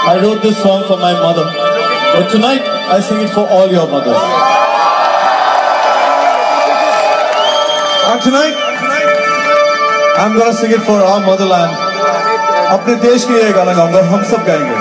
I wrote this song for my mother, but tonight I sing it for all your mothers. And tonight I'm gonna sing it for our motherland. अपने देश के लिए गाना गाऊंगा, हम सब गाएंगे।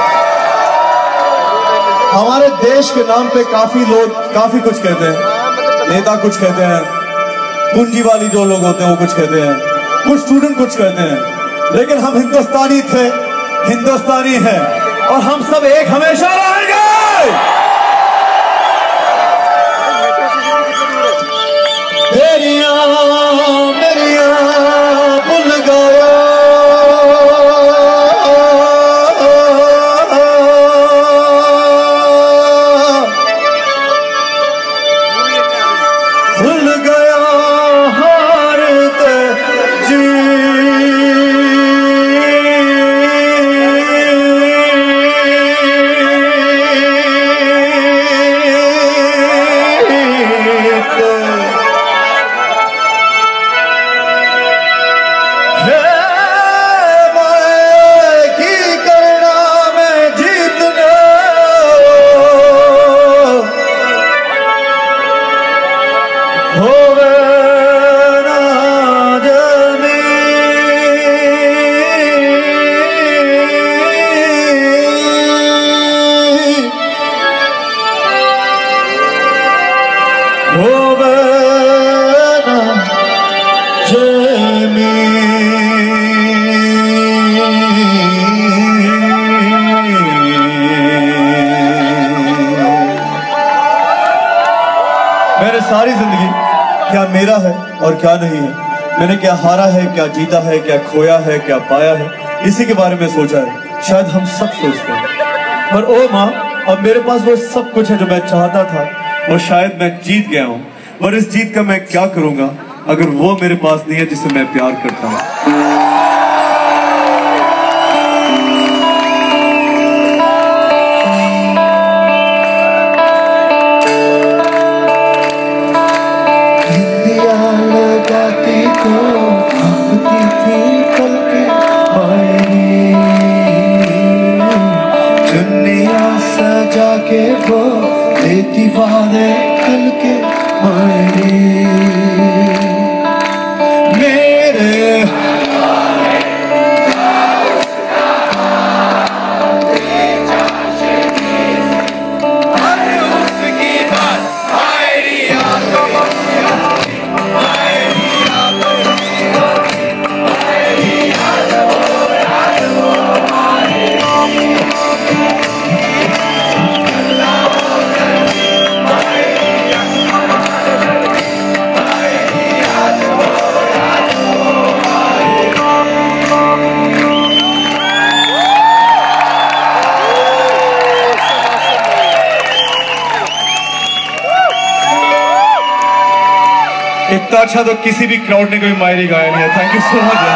हमारे देश के नाम पे काफी लोग काफी कुछ कहते हैं, नेता कुछ कहते हैं, पूंजीवाली जो लोग होते हैं वो कुछ कहते हैं, कुछ स्टूडेंट कुछ कहते हैं, लेकिन हम हिंदुस्तानी थे, हिंदुस्तानी हैं और हम सब एक हमेशा रहेंगे। तेरिया मेरिया भूल गया, भूल गया हारते जी, मैंने सारी जिंदगी क्या मेरा है और क्या नहीं है, मैंने क्या हारा है, क्या जीता है, क्या खोया है, क्या पाया है, इसी के बारे में सोचा है। शायद हम सब सोचते हैं, पर ओ माँ, अब मेरे पास वो सब कुछ है जो मैं चाहता था और शायद मैं जीत गया हूँ, पर इस जीत का मैं क्या करूंगा अगर वो मेरे पास नहीं है जिसे मैं प्यार करता हूँ। सजा के वो देती वादे कल के मेरे इतना अच्छा तो किसी भी क्राउड ने कोई मायरी गाया नहीं है। Thank you so much,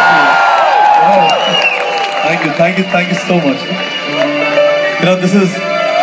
thank you so much. You know, this is